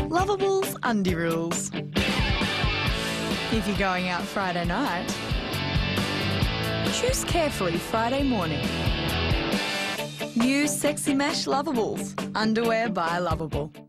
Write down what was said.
Lovable's undie rules. If you're going out Friday night, choose carefully Friday morning. Use Sexy Mesh Lovables, underwear by Lovable.